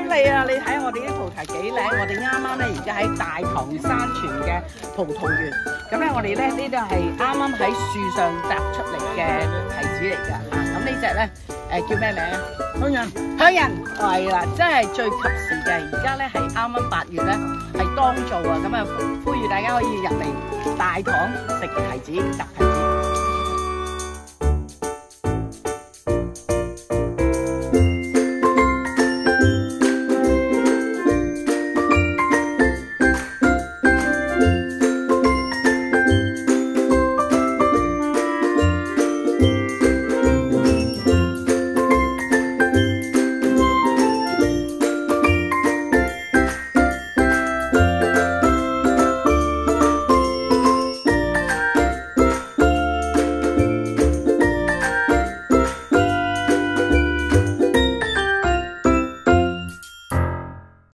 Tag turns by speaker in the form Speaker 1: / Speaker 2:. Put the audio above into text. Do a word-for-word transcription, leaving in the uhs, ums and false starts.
Speaker 1: 你啊！你睇下我哋啲葡提幾靚，我哋啱啱咧而家喺大棠山泉嘅葡萄園。咁咧我哋咧呢度係啱啱喺樹上摘出嚟嘅提子嚟㗎嚇。咁呢只咧誒叫咩名啊？香人，香人係啦，真係最及時嘅。而家咧係啱啱八月咧係當造啊，咁啊呼籲大家可以入嚟大棠食提子摘提子。